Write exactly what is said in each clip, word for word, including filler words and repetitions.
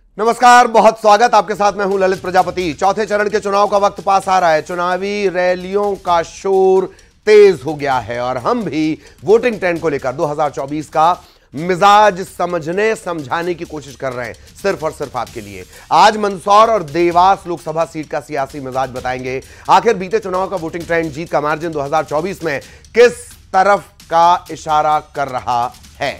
नमस्कार, बहुत स्वागत। आपके साथ मैं हूं ललित प्रजापति। चौथे चरण के चुनाव का वक्त पास आ रहा है। चुनावी रैलियों का शोर तेज हो गया है और हम भी वोटिंग ट्रेंड को लेकर दो हज़ार चौबीस का मिजाज समझने समझाने की कोशिश कर रहे हैं, सिर्फ और सिर्फ आपके लिए। आज मंदसौर और देवास लोकसभा सीट का सियासी मिजाज बताएंगे। आखिर बीते चुनाव का वोटिंग ट्रेंड, जीत का मार्जिन दो हज़ार चौबीस में किस तरफ का इशारा कर रहा है।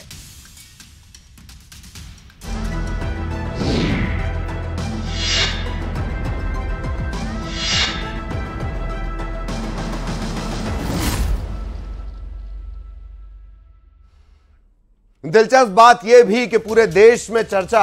दिलचस्प बात यह भी कि पूरे देश में चर्चा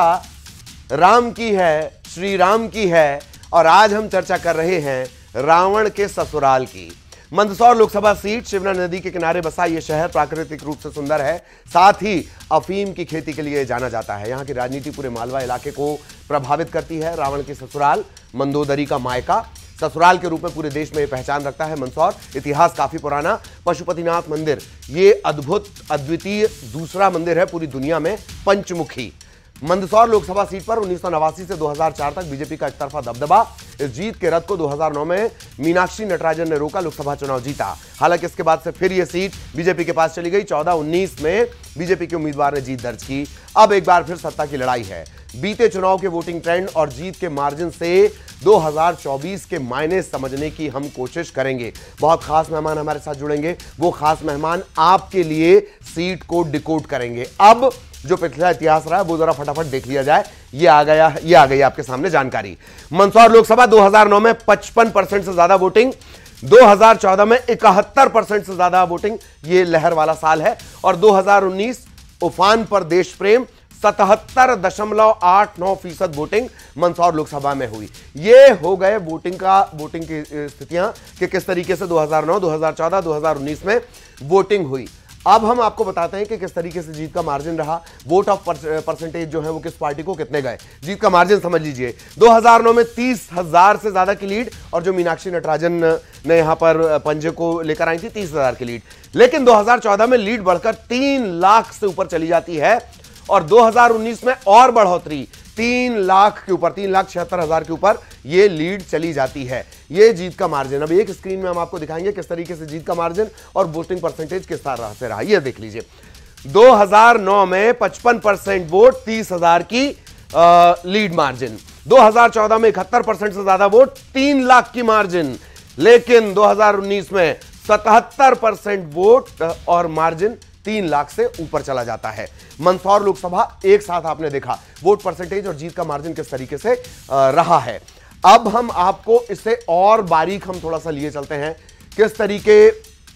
राम की है, श्री राम की है, और आज हम चर्चा कर रहे हैं रावण के ससुराल की। मंदसौर लोकसभा सीट, शिवना नदी के किनारे बसा यह शहर प्राकृतिक रूप से सुंदर है, साथ ही अफीम की खेती के लिए जाना जाता है। यहां की राजनीति पूरे मालवा इलाके को प्रभावित करती है। रावण के ससुराल, मंदोदरी का मायका, ससुराल के रूप में पूरे देश में यह पहचान रखता है मंदसौर। इतिहास काफी पुराना। पशुपतिनाथ मंदिर, ये अद्भुत अद्वितीय दूसरा मंदिर है पूरी दुनिया में, पंचमुखी। मंदसौर लोकसभा सीट पर उन्नीस सौ नवासी से दो हज़ार चार तक बीजेपी का एकतरफा दबदबा। इस जीत के रथ को दो हज़ार नौ में मीनाक्षी नटराजन ने रोका, लोकसभा चुनाव जीता। हालांकि इसके बाद से फिर यह सीट बीजेपी के पास चली गई। चौदह उन्नीस में बीजेपी के उम्मीदवार ने जीत दर्ज की। अब एक बार फिर सत्ता की लड़ाई है। बीते चुनाव के वोटिंग ट्रेंड और जीत के मार्जिन से दो हज़ार चौबीस के मायने समझने की हम कोशिश करेंगे। बहुत खास मेहमान हमारे साथ जुड़ेंगे। वो खास मेहमान आपके लिए सीट को डिकोड करेंगे। अब जो पिछला इतिहास रहा है वो जरा फटाफट देख लिया जाए। ये आ गया ये आ गई आपके सामने जानकारी। मंदसौर लोकसभा दो हज़ार नौ में पचपन परसेंट से ज्यादा वोटिंग, दो हज़ार चौदह में इकहत्तर परसेंट से ज्यादा वोटिंग, ये लहर वाला साल है। और दो हज़ार उन्नीस उफान पर देश प्रेम, सतहत्तर दशमलव आठ नौ फीसद वोटिंग मंदसौर लोकसभा में हुई। ये हो गए वोटिंग का वोटिंग की स्थितियां कि किस तरीके से दो हज़ार नौ, दो हज़ार चौदह, दो हज़ार उन्नीस में वोटिंग हुई। अब हम आपको बताते हैं कि किस तरीके से जीत का मार्जिन रहा। वोट ऑफ परसेंटेज जो है वो किस पार्टी को कितने गए। जीत का मार्जिन समझ लीजिए, दो हज़ार नौ में तीस हजार से ज्यादा की लीड, और जो मीनाक्षी नटराजन ने यहां पर पंजे को लेकर आई थी तीस हजार की लीड। लेकिन दो हज़ार चौदह में लीड बढ़कर तीन लाख से ऊपर चली जाती है और दो हज़ार उन्नीस में और बढ़ोतरी, तीन लाख के ऊपर, तीन लाख छिहत्तर हजार के ऊपर ये लीड चली जाती है। ये जीत का मार्जिन। अब एक स्क्रीन में हम आपको दिखाएंगे किस तरीके से जीत का मार्जिन और वोटिंग परसेंटेज किस तरह से रहा। ये देख लीजिए, दो हज़ार नौ में पचपन परसेंट वोट, तीस हजार की आ, लीड मार्जिन। दो हज़ार चौदह में इकहत्तर परसेंट से ज्यादा वोट, तीन लाख की मार्जिन। लेकिन दो हज़ार उन्नीस में सतहत्तर परसेंट वोट और मार्जिन तीन लाख से ऊपर चला जाता है। मंदसौर लोकसभा एक साथ आपने देखा वोट परसेंटेज और जीत का मार्जिन किस तरीके से रहा है। अब हम आपको इससे और बारीक हम थोड़ा सा लिए चलते हैं। किस तरीके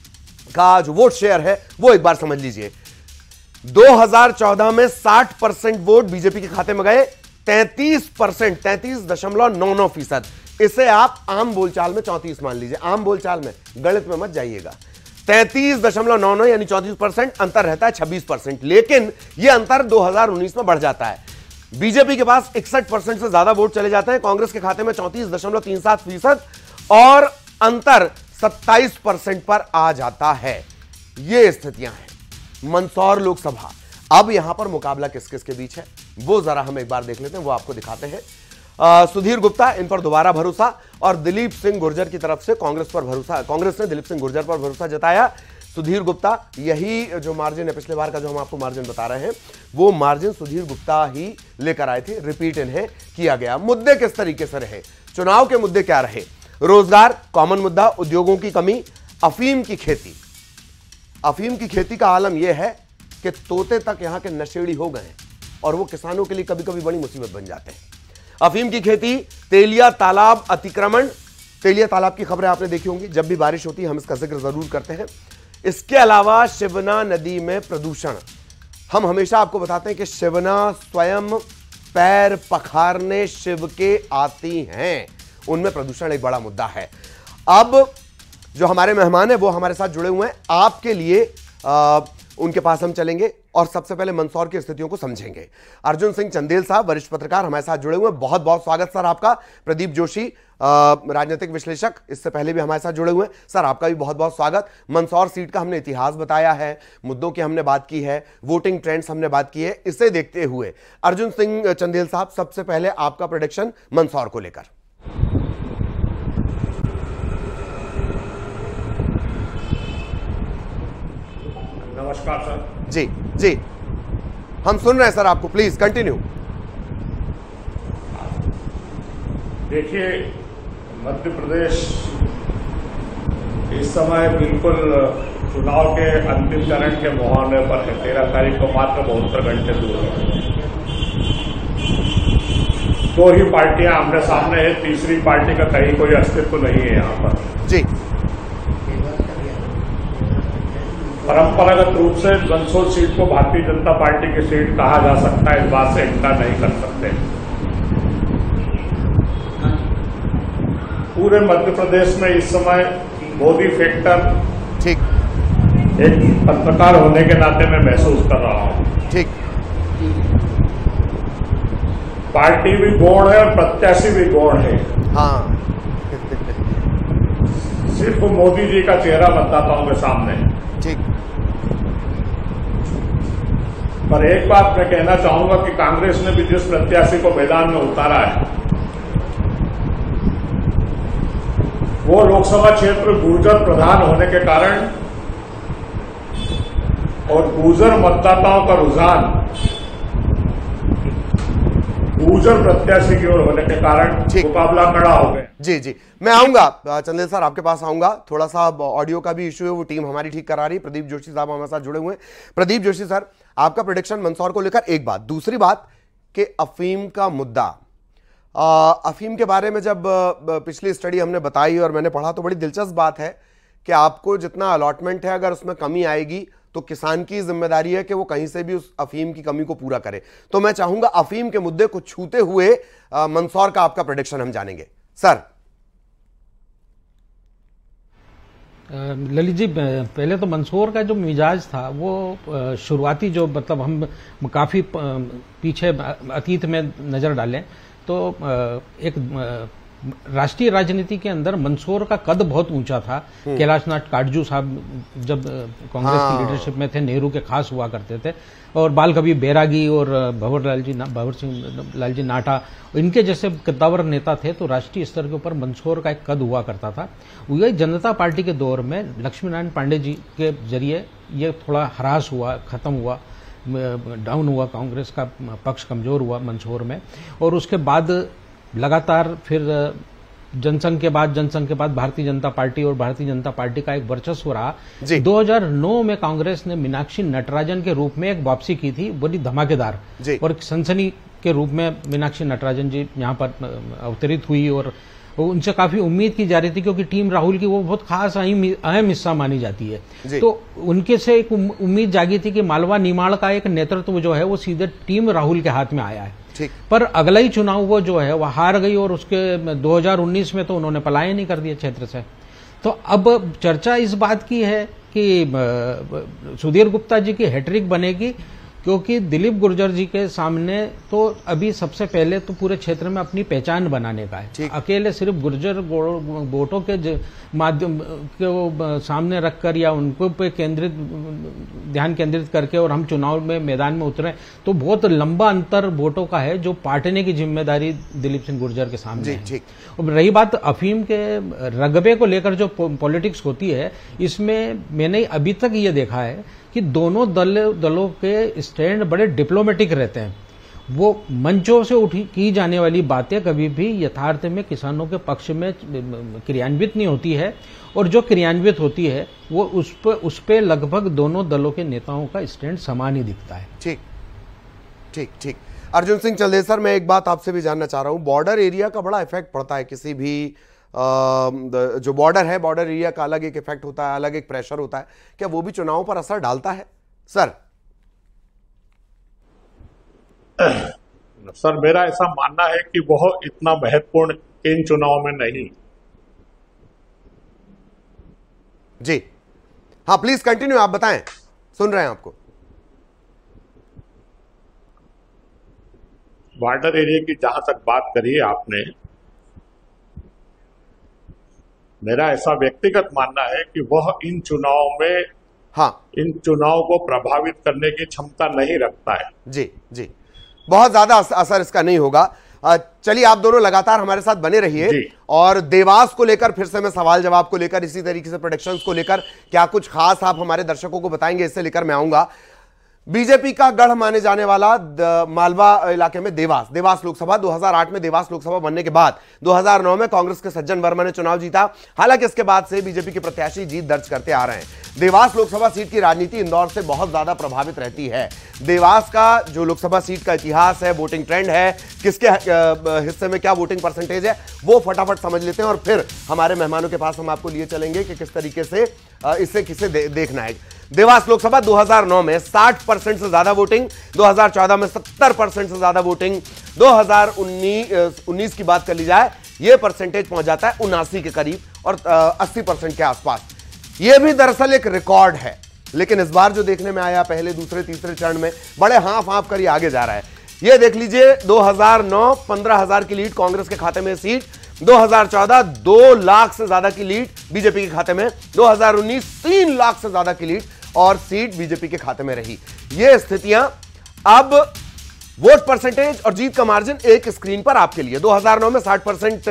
का जो वोट शेयर है वो एक बार समझ लीजिए। दो हज़ार चौदह में साठ परसेंट वोट बीजेपी के खाते में गए, तैंतीस परसेंट तैंतीस दशमलव नौ नौ फीसद। इसे आप आम बोलचाल में चौंतीस मान लीजिए। आम बोलचाल में, गणित में मत जाइएगा। तैंतीस दशमलव नौ नौ यानी चौंतीस परसेंट अंतर रहता है छब्बीस परसेंट। लेकिन यह अंतर दो हज़ार उन्नीस में बढ़ जाता है। बीजेपी के पास इकसठ परसेंट से ज्यादा वोट चले जाते हैं, कांग्रेस के खाते में चौंतीस दशमलव तीन सात फीसद और अंतर सत्ताईस परसेंट पर आ जाता है। ये स्थितियां हैं मंदसौर लोकसभा। अब यहां पर मुकाबला किस किस के बीच है वो जरा हम एक बार देख लेते हैं, वो आपको दिखाते हैं। आ, सुधीर गुप्ता, इन पर दोबारा भरोसा, और दिलीप सिंह गुर्जर की तरफ से कांग्रेस पर भरोसा। कांग्रेस ने दिलीप सिंह गुर्जर पर भरोसा जताया। सुधीर गुप्ता, यही जो मार्जिन है पिछले बार का जो हम आपको मार्जिन बता रहे हैं वो मार्जिन सुधीर गुप्ता ही लेकर आए थे, रिपीट इन्हें किया गया। मुद्दे किस तरीके से रहे, चुनाव के मुद्दे क्या रहे? रोजगार कॉमन मुद्दा, उद्योगों की कमी, अफीम की खेती। अफीम की खेती का आलम यह है कि तोते तक यहां के नशेड़ी हो गए और वो किसानों के लिए कभी कभी बड़ी मुसीबत बन जाते हैं। अफीम की खेती, तेलिया तालाब अतिक्रमण, तेलिया तालाब की खबरें आपने देखी होंगी, जब भी बारिश होती है हम इसका जिक्र जरूर करते हैं। इसके अलावा शिवना नदी में प्रदूषण। हम हमेशा आपको बताते हैं कि शिवना स्वयं पैर पखारने शिव के आती हैं, उनमें प्रदूषण एक बड़ा मुद्दा है। अब जो हमारे मेहमान हैं वो हमारे साथ जुड़े हुए हैं। आपके लिए आ, उनके पास हम चलेंगे। और सबसे पहले मंदसौर की स्थितियों को समझेंगे। अर्जुन सिंह चंदेल साहब, वरिष्ठ पत्रकार, हमारे साथ जुड़े हुए हैं। बहुत बहुत स्वागत सर आपका। प्रदीप जोशी, राजनीतिक विश्लेषक, इससे पहले भी हमारे साथ जुड़े हुए हैं। सर आपका भी बहुत बहुत स्वागत। मंदसौर सीट का हमने इतिहास बताया है, मुद्दों की हमने बात की है, वोटिंग ट्रेंड्स हमने बात की है। इसे देखते हुए अर्जुन सिंह चंदेल साहब, सबसे पहले आपका प्रेडिक्शन मंदसौर को लेकर। नमस्कार सर। जी जी, हम सुन रहे हैं सर आपको, प्लीज कंटिन्यू। देखिए, मध्य प्रदेश इस समय बिल्कुल चुनाव के अंतिम चरण के मुहाने पर है। तेरह तारीख को मात्र बहत्तर घंटे दूर है। दो ही पार्टियां आमने सामने है, तीसरी पार्टी का कहीं कोई अस्तित्व नहीं है यहां पर। जी, परंपरागत रूप से मंदसौर सीट को भारतीय जनता पार्टी की सीट कहा जा सकता है, इस बात से इनकार नहीं कर सकते। पूरे मध्य प्रदेश में इस समय मोदी फैक्टर ठीक एक पत्रकार होने के नाते मैं महसूस कर रहा हूं। ठीक, पार्टी भी गौण है और प्रत्याशी भी गौण है। हाँ सिर्फ मोदी जी का चेहरा मतदाताओं के सामने है। ठीक, पर एक बात मैं कहना चाहूंगा कि कांग्रेस ने भी जिस प्रत्याशी को मैदान में उतारा है, वो लोकसभा क्षेत्र गुर्जर प्रधान होने के कारण और गुर्जर मतदाताओं का रुझान गुर्जर प्रत्याशी की ओर होने के कारण मुकाबला कड़ा हो गया। जी जी, मैं आऊंगा चंदेल सर, आपके पास आऊंगा। थोड़ा सा ऑडियो का भी इशू है, वो टीम हमारी ठीक करा रही है। प्रदीप जोशी साहब हमारे साथ जुड़े हुए हैं। प्रदीप जोशी सर, आपका प्रेडिक्शन मंदसौर को लेकर। एक बात, दूसरी बात कि अफीम का मुद्दा, आ, अफीम के बारे में जब पिछली स्टडी हमने बताई और मैंने पढ़ा तो बड़ी दिलचस्प बात है कि आपको जितना अलॉटमेंट है, अगर उसमें कमी आएगी तो किसान की जिम्मेदारी है कि वो कहीं से भी उस अफीम की कमी को पूरा करे। तो मैं चाहूंगा अफीम के मुद्दे को छूते हुए मंदसौर का आपका प्रेडिक्शन हम जानेंगे सर। ललित जी, पहले तो मंदसौर का जो मिजाज था वो शुरुआती जो मतलब हम काफी पीछे अतीत में नजर डालें तो एक राष्ट्रीय राजनीति के अंदर मंदसौर का कद बहुत ऊंचा था। कैलाशनाथ काटजू साहब जब कांग्रेस हाँ। की लीडरशिप में थे, नेहरू के खास हुआ करते थे, और बाल कवि बैरागी और भंवर लाल जी भंवर सिंह लाल जी नाटा, इनके जैसे कद्दावर नेता थे। तो राष्ट्रीय स्तर के ऊपर मंदसौर का एक कद हुआ करता था। वही जनता पार्टी के दौर में लक्ष्मी नारायण पांडे जी के जरिए ये थोड़ा ह्रास हुआ, खत्म हुआ, डाउन हुआ, कांग्रेस का पक्ष कमजोर हुआ मंदसौर में। और उसके बाद लगातार फिर जनसंघ के बाद जनसंघ के बाद भारतीय जनता पार्टी और भारतीय जनता पार्टी का एक वर्चस्व रहा। दो हज़ार नौ में कांग्रेस ने मीनाक्षी नटराजन के रूप में एक वापसी की थी, बड़ी धमाकेदार, और सनसनी के रूप में मीनाक्षी नटराजन जी यहाँ पर अवतरित हुई और उनसे काफी उम्मीद की जा रही थी, क्योंकि टीम राहुल की वो बहुत खास अहम हिस्सा मानी जाती है। तो उनके से एक उम्मीद जागी थी कि मालवा निमाड़ का एक नेतृत्व जो है वो सीधे टीम राहुल के हाथ में आया है। पर अगला ही चुनाव वो जो है वह हार गई और उसके दो हज़ार उन्नीस में तो उन्होंने पलायन ही कर दिया क्षेत्र से। तो अब चर्चा इस बात की है कि सुधीर गुप्ता जी की हैट्रिक बनेगी, क्योंकि दिलीप गुर्जर जी के सामने तो अभी सबसे पहले तो पूरे क्षेत्र में अपनी पहचान बनाने का है। अकेले सिर्फ गुर्जर वोटों के माध्यम को सामने रखकर या उनको पे केंद्रित ध्यान केंद्रित करके और हम चुनाव में मैदान में उतरे तो बहुत लंबा अंतर वोटों का है, जो पाटने की जिम्मेदारी दिलीप सिंह गुर्जर के सामने है। और रही बात अफीम के रगबे को लेकर जो पॉलिटिक्स होती है, इसमें मैंने अभी तक ये देखा है कि दोनों दल दलों के स्टैंड बड़े डिप्लोमेटिक रहते हैं। वो मंचों से उठी की जाने वाली बातें कभी भी यथार्थ में किसानों के पक्ष में क्रियान्वित नहीं होती है, और जो क्रियान्वित होती है वो उस पर उस पे लगभग दोनों दलों के नेताओं का स्टैंड समान ही दिखता है। ठीक ठीक ठीक। अर्जुन सिंह चंदेल सर, मैं एक बात आपसे भी जानना चाह रहा हूं, बॉर्डर एरिया का बड़ा इफेक्ट पड़ता है किसी भी आ, जो बॉर्डर है, बॉर्डर एरिया का अलग एक इफेक्ट होता है, अलग एक प्रेशर होता है, क्या वो भी चुनावों पर असर डालता है सर? सर, मेरा ऐसा मानना है कि वह इतना महत्वपूर्ण इन चुनावों में नहीं। जी हाँ, प्लीज कंटिन्यू, आप बताएं, सुन रहे हैं आपको। बॉर्डर एरिया की जहां तक बात करी है आपने, मेरा ऐसा व्यक्तिगत मानना है कि वह इन चुनाव में हाँ इन चुनाव को प्रभावित करने की क्षमता नहीं रखता है। जी जी, बहुत ज्यादा असर इसका नहीं होगा। चलिए, आप दोनों लगातार हमारे साथ बने रहिए और देवास को लेकर फिर से मैं सवाल जवाब को लेकर, इसी तरीके से प्रोडिक्शंस को लेकर क्या कुछ खास आप हमारे दर्शकों को बताएंगे, इससे लेकर मैं आऊंगा। बीजेपी का गढ़ माने जाने वाला मालवा इलाके में देवास देवास लोकसभा, दो हज़ार आठ में देवास लोकसभा बनने के बाद दो हज़ार नौ में कांग्रेस के सज्जन वर्मा ने चुनाव जीता। हालांकि इसके बाद से बीजेपी के प्रत्याशी जीत दर्ज करते आ रहे हैं। देवास लोकसभा सीट की राजनीति इंदौर से बहुत ज्यादा प्रभावित रहती है। देवास का जो लोकसभा सीट का इतिहास है, वोटिंग ट्रेंड है, किसके हिस्से में क्या वोटिंग परसेंटेज है, वो फटाफट समझ लेते हैं और फिर हमारे मेहमानों के पास हम आपको लिए चलेंगे कि किस तरीके से इससे किसे दे, देखना है। देवास लोकसभा दो हज़ार नौ में साठ परसेंट से ज्यादा वोटिंग, दो हज़ार चौदह में सत्तर परसेंट से ज्यादा वोटिंग, दो हज़ार उन्नीस की बात कर ली जाए, यह परसेंटेज पहुंच जाता है उनासी के करीब और अस्सी परसेंट के आसपास। यह भी दरअसल एक रिकॉर्ड है, लेकिन इस बार जो देखने में आया पहले दूसरे तीसरे चरण में बड़े हाफ हाफ कर आगे जा रहा है। यह देख लीजिए, दो हज़ार नौ पंद्रह हजार की लीड कांग्रेस के खाते में सीट, दो हज़ार चौदह दो लाख से ज्यादा की लीड बीजेपी के खाते में, दो हज़ार उन्नीस तीन लाख से ज्यादा की लीड और सीट बीजेपी के खाते में रही। ये स्थितियां अब वोट परसेंटेज और जीत का मार्जिन एक स्क्रीन पर आपके लिए। दो हज़ार नौ में साठ परसेंट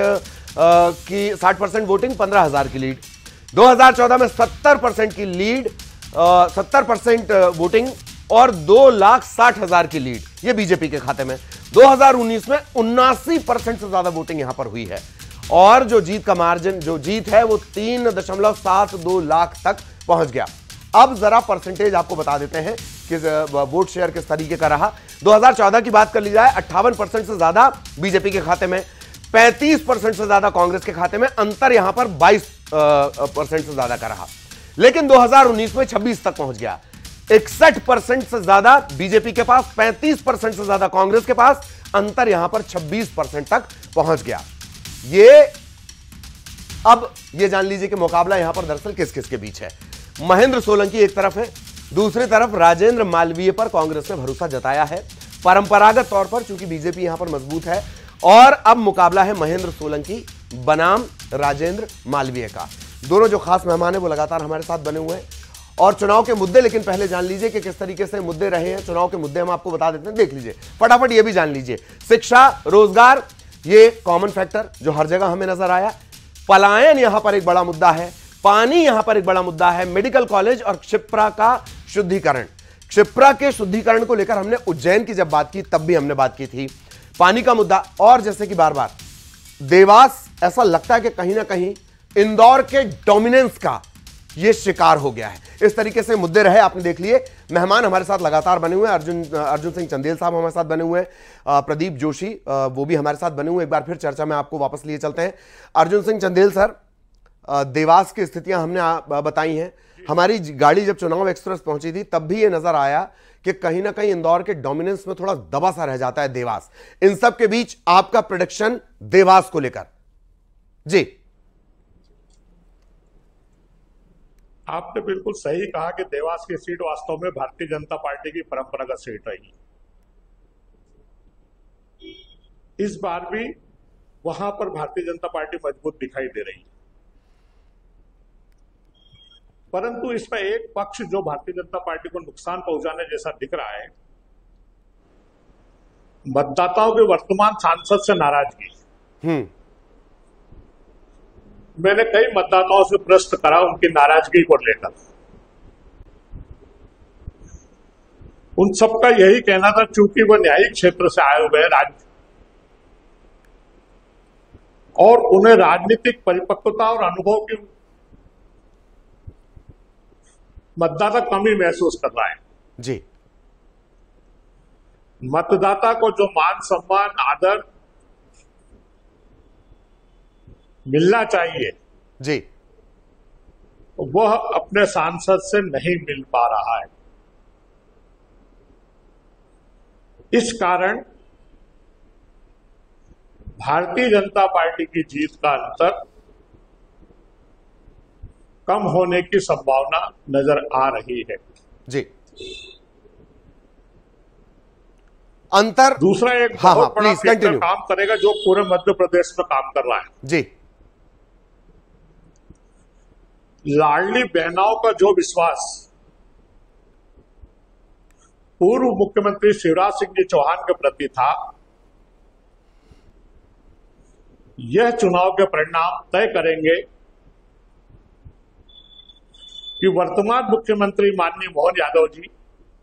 की साठ परसेंट वोटिंग, पंद्रह हजार की लीड, दो हज़ार चौदह में सत्तर परसेंट की लीड, सत्तर परसेंट वोटिंग और दो लाख साठ हजार की लीड, ये बीजेपी के खाते में। दो हज़ार उन्नीस में उन्नासी परसेंट से ज्यादा वोटिंग यहां पर हुई है और जो जीत का मार्जिन, जो जीत है वो तीन दशमलव सात दो लाख तक पहुंच गया। अब जरा परसेंटेज आपको बता देते हैं कि वोट शेयर किस तरीके का रहा। दो हज़ार चौदह की बात कर ली जाए, अट्ठावन परसेंट से ज्यादा बीजेपी के खाते में, पैंतीस परसेंट से ज्यादा कांग्रेस के खाते में, अंतर यहां पर बाईस परसेंट से ज्यादा का रहा। लेकिन दो हज़ार उन्नीस में छब्बीस तक पहुंच गया, इकसठ परसेंट से ज्यादा बीजेपी के पास, पैंतीस परसेंट से ज्यादा कांग्रेस के पास, अंतर यहां पर छब्बीस परसेंट तक पहुंच गया। ये अब ये जान लीजिए कि मुकाबला यहां पर दरअसल किस किस के बीच है। महेंद्र सोलंकी एक तरफ है, दूसरी तरफ राजेंद्र मालवीय पर कांग्रेस ने भरोसा जताया है परंपरागत तौर पर, चूंकि बीजेपी यहां पर मजबूत है। और अब मुकाबला है महेंद्र सोलंकी बनाम राजेंद्र मालवीय का। दोनों जो खास मेहमान हैं वो लगातार हमारे साथ बने हुए हैं और चुनाव के मुद्दे, लेकिन पहले जान लीजिए कि किस तरीके से मुद्दे रहे हैं। चुनाव के मुद्दे हम आपको बता देते हैं, देख लीजिए फटाफट। ये भी जान लीजिए, शिक्षा, रोजगार, ये कॉमन फैक्टर जो हर जगह हमें नजर आया। पलायन यहां पर एक बड़ा मुद्दा है, पानी यहां पर एक बड़ा मुद्दा है, मेडिकल कॉलेज और क्षिप्रा का शुद्धिकरण। क्षिप्रा के शुद्धिकरण को लेकर हमने उज्जैन की जब बात की तब भी हमने बात की थी, पानी का मुद्दा। और जैसे कि बार बार देवास ऐसा लगता है कि कहीं ना कहीं इंदौर के डोमिनेंस का यह शिकार हो गया है। इस तरीके से मुद्दे रहे, आपने देख लिए। मेहमान हमारे साथ लगातार बने हुए हैं, अर्जुन अर्जुन सिंह चंदेल साहब हमारे साथ बने हुए हैं, प्रदीप जोशी वो भी हमारे साथ बने हुए। एक बार फिर चर्चा में आपको वापस लिए चलते हैं। अर्जुन सिंह चंदेल सर, देवास की स्थितियां हमने बताई हैं। हमारी गाड़ी जब चुनाव एक्सप्रेस पहुंची थी तब भी ये नजर आया कि कहीं ना कहीं इंदौर के डोमिनेंस में थोड़ा दबा सा रह जाता है देवास। इन सब के बीच आपका प्रेडिक्शन देवास को लेकर? जी, आपने बिल्कुल सही कहा कि देवास की सीट वास्तव में भारतीय जनता पार्टी की परंपरागत सीट रही। इस बार भी वहां पर भारतीय जनता पार्टी मजबूत दिखाई दे रही है, परंतु इसमें एक पक्ष जो भारतीय जनता पार्टी को नुकसान पहुंचाने जैसा दिख रहा है, मतदाताओं के वर्तमान सांसद से नाराजगी। हम्म मैंने कई मतदाताओं से प्रश्न करा उनकी नाराजगी को लेकर। उन सबका यही कहना था, चूंकि वह न्यायिक क्षेत्र से आए हुए हैं राज्य और उन्हें राजनीतिक परिपक्वता और अनुभव की मतदाता कमी महसूस कर रहा है। जी, मतदाता को जो मान सम्मान आदर मिलना चाहिए जी, वह अपने सांसद से नहीं मिल पा रहा है। इस कारण भारतीय जनता पार्टी की जीत का अंतर कम होने की संभावना नजर आ रही है। जी, अंतर दूसरा एक हाँ, बहुत हाँ, बड़ा please, सेक्टर continue. काम करेगा जो पूरे मध्य प्रदेश में काम कर रहा है। जी, लाडली बहनाओं का जो विश्वास पूर्व मुख्यमंत्री शिवराज सिंह जी चौहान के प्रति था, यह चुनाव के परिणाम तय करेंगे कि वर्तमान मुख्यमंत्री माननीय मोहन यादव जी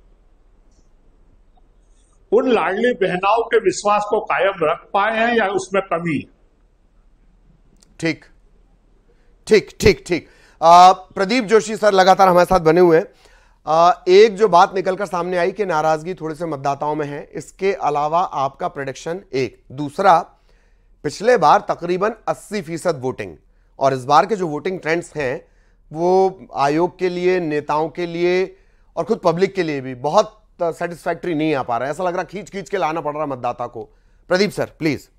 उन लाडली बहनाओं के विश्वास को कायम रख पाए हैं या उसमें कमी है। ठीक ठीक ठीक ठीक आ, प्रदीप जोशी सर लगातार हमारे साथ बने हुए हैं। आ, एक जो बात निकलकर सामने आई कि नाराजगी थोड़े से मतदाताओं में है, इसके अलावा आपका प्रेडिक्शन एक। दूसरा, पिछले बार तकरीबन अस्सी फीसद वोटिंग, और इस बार के जो वोटिंग ट्रेंड्स हैं वो आयोग के लिए, नेताओं के लिए और खुद पब्लिक के लिए भी बहुत सेटिस्फैक्टरी नहीं आ पा रहा है। ऐसा लग रहा है खींच खींच के लाना पड़ रहा है मतदाता को। Pradeep sir please.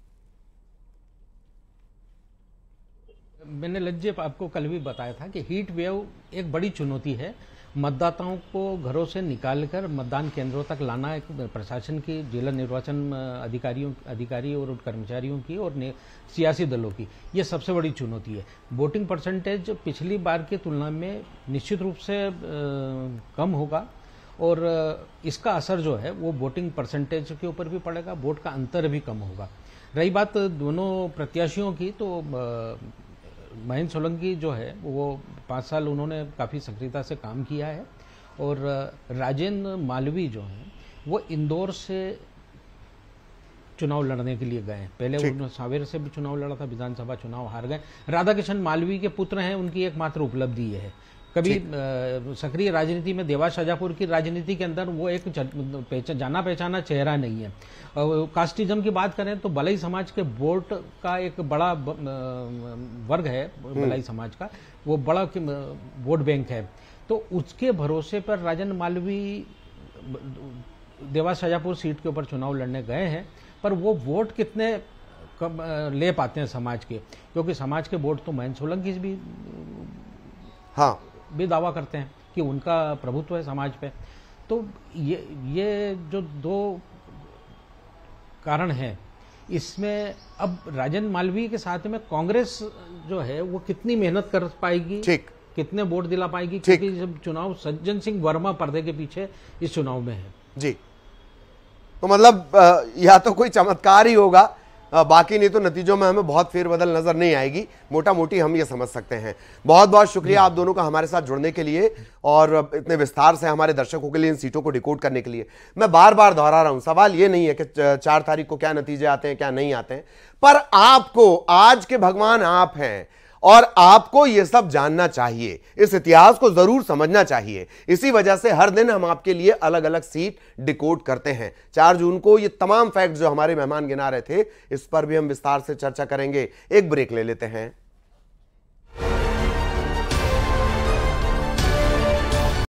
मैंने लज्जे आपको कल भी बताया था कि हीट वेव एक बड़ी चुनौती है। मतदाताओं को घरों से निकालकर मतदान केंद्रों तक लाना एक प्रशासन की, जिला निर्वाचन अधिकारियों अधिकारी और कर्मचारियों की और सियासी दलों की ये सबसे बड़ी चुनौती है। वोटिंग परसेंटेज पिछली बार की तुलना में निश्चित रूप से आ, कम होगा और इसका असर जो है वो वोटिंग परसेंटेज के ऊपर भी पड़ेगा, वोट का अंतर भी कम होगा। रही बात दोनों प्रत्याशियों की, तो महेंद्र सोलंकी जो है वो पाँच साल उन्होंने काफ़ी सक्रियता से काम किया है और राजेंद्र मालवी जो है वो इंदौर से चुनाव लड़ने के लिए गए। पहले उन्होंने सावेर से भी चुनाव लड़ा था, विधानसभा चुनाव हार गए। राधाकिशन मालवी के पुत्र हैं, उनकी एकमात्र उपलब्धि ये है। कभी सक्रिय राजनीति में, देवास शाजापुर की राजनीति के अंदर वो एक जाना पहचाना चेहरा नहीं है। कास्टिज्म की बात करें तो बलई समाज के वोट का एक बड़ा वर्ग है, बलई समाज का वो बड़ा वोट बैंक है, तो उसके भरोसे पर राजन मालवी देवास शाजापुर सीट के ऊपर चुनाव लड़ने गए हैं। पर वो वोट कितने कम ले पाते हैं समाज के, क्योंकि समाज के वोट तो महेंद्र सोलंकी भी हाँ भी दावा करते हैं कि उनका प्रभुत्व है समाज पे। तो ये ये जो दो कारण हैं, इसमें अब राजन मालवी के साथ में कांग्रेस जो है वो कितनी मेहनत कर पाएगी, ठीक कितने वोट दिला पाएगी, क्योंकि जब चुनाव सज्जन सिंह वर्मा पर्दे के पीछे इस चुनाव में है जी। तो मतलब या तो कोई चमत्कार ही होगा, बाकी नहीं तो नतीजों में हमें बहुत फेरबदल नजर नहीं आएगी। मोटा मोटी हम ये समझ सकते हैं। बहुत बहुत शुक्रिया आप दोनों का हमारे साथ जुड़ने के लिए और इतने विस्तार से हमारे दर्शकों के लिए इन सीटों को डिकोड करने के लिए। मैं बार बार दोहरा रहा हूं, सवाल ये नहीं है कि चार तारीख को क्या नतीजे आते हैं क्या नहीं आते हैं, पर आपको आज के भगवान आप हैं और आपको यह सब जानना चाहिए, इस इतिहास को जरूर समझना चाहिए। इसी वजह से हर दिन हम आपके लिए अलग अलग सीट डिकोड करते हैं। चार जून को ये तमाम फैक्ट्स जो हमारे मेहमान गिना रहे थे, इस पर भी हम विस्तार से चर्चा करेंगे। एक ब्रेक ले लेते हैं।